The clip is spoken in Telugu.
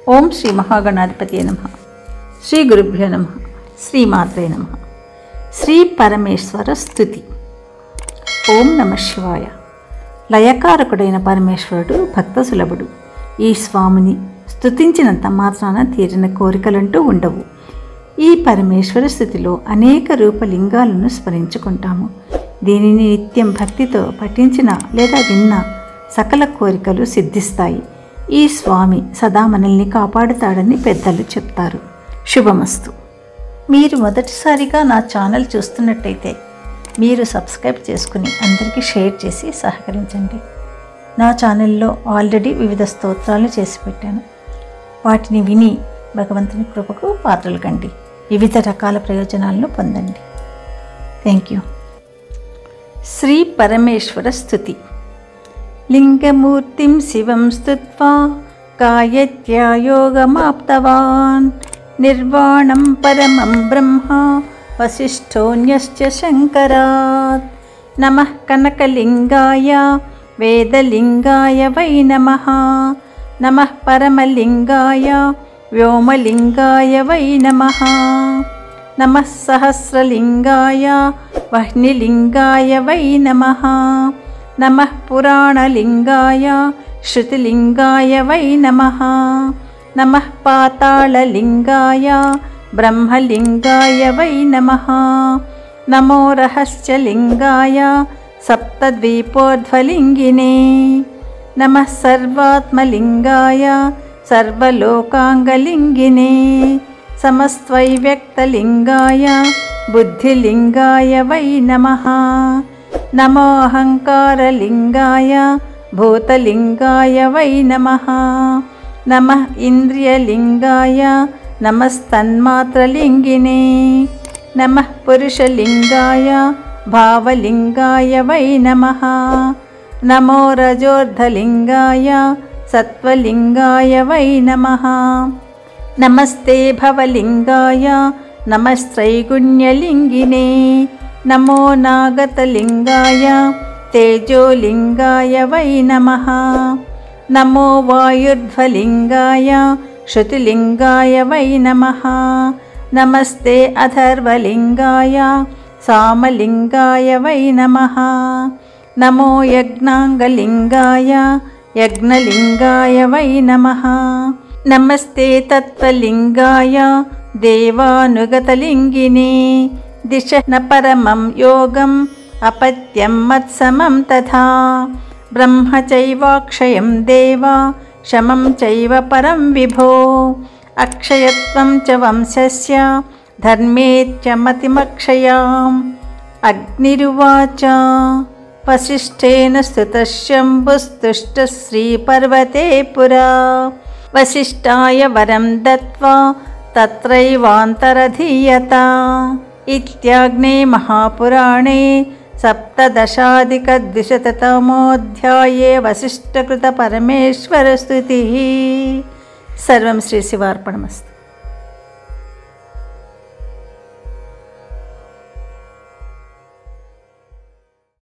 ఓం శ్రీ మహాగణాధిపతియే నమః. శ్రీ గురుభ్యో నమః. శ్రీమాత్రే నమః. శ్రీ పరమేశ్వర స్తుతి. ఓం నమః శివాయ. లయకారకుడైన పరమేశ్వరుడు భక్త సులభుడు. ఈ స్వామిని స్తుతించినంత మాత్రాన తీరిన కోరికలంటూ ఉండవు. ఈ పరమేశ్వర స్థుతిలో అనేక రూపలింగాలను స్మరించుకుంటాము. దీనిని నిత్యం భక్తితో పఠించిన లేదా విన్న సకల కోరికలు సిద్ధిస్తాయి. ఈ స్వామి సదా మనల్ని కాపాడుతాడని పెద్దలు చెప్తారు. శుభమస్తు. మీరు మొదటిసారిగా నా ఛానల్ చూస్తున్నట్టయితే మీరు సబ్స్క్రైబ్ చేసుకుని అందరికీ షేర్ చేసి సహకరించండి. నా ఛానల్లో ఆల్రెడీ వివిధ స్తోత్రాలు చేసి పెట్టాను. వాటిని విని భగవంతుని కృపకు పాత్రలు కండి. వివిధ రకాల ప్రయోజనాలను పొందండి. Thank you. శ్రీ పరమేశ్వర స్తుతి. లింగమూర్తిం శివం స్తుత్వా గాయత్ర్యా యోగమాప్తవాన్ నిర్వాణం పరమం బ్రహ్మ వసిష్ఠోన్యశ్చ శంకరాత్. నమః కనకలింగాయ వేదలింగాయ వై నమః. నమః పరమలింగాయ వ్యోమలింగాయ వై నమః. నమః సహస్రలింగాయ వహ్నిలింగాయ వై నమః. నమః పురాణలింగాయ శృతిలింగాయ వై నమః. నమః పాతాళలింగాయ బ్రహ్మలింగాయ వై నమః. నమో రహస్యలింగాయ సప్తద్వీపోర్ధ్వలింగినే. నమః సర్వాత్మలింగాయ సర్వలోకాంగలింగినే. సమస్త్వైవ్యక్తలింగాయ బుద్ధిలింగాయ వై నమః. నమో అహంకారలింగాయ భూతలింగాయ వై నమః. నమః ఇంద్రియలింగాయ నమస్తన్మాత్రలింగినే. నమః పురుషలింగాయ భావలింగాయ వై నమః. నమో రజోర్ధలింగాయ సత్వలింగాయ వై నమః. నమస్తే భవలింగాయ నమస్త్రైగుణ్యలింగినే. నమో నాగతలింగాయ తేజోలింగాయ వై నమః. నమో వాయుర్ధ్వలింగాయ శృతిలింగాయ వై నమః. నమస్తే అథర్వలింగాయ సామలింగాయ వై నమః. నమో యజ్ఞాంగలింగాయ యజ్ఞలింగాయ వై నమః. నమస్తే తత్వలింగాయ దేవానుగతలింగినే. దిశ న పరమం యోగం అపత్యం మత్సమం తథా. బ్రహ్మ చైవాక్షయం దేవా శమం చైవ పరం విభో. అక్షయత్వం చ వంశస్య ధర్మే చ మతిమక్షయాం. అగ్నిరువాచ వసిష్ఠేన స్తుతః శంభుస్తుష్టः శ్రీపర్వతే పురా. వసిష్ఠాయ వరం దత్వా తత్రైవాంతరధీయత. ఇత్యాగ్నే మహాపురాణే సప్తదశాధికద్విశతతమోऽధ్యాయే వసిష్ఠకృత పరమేశ్వర స్తుతిః. సర్వం శ్రీ శివార్పణమస్తు.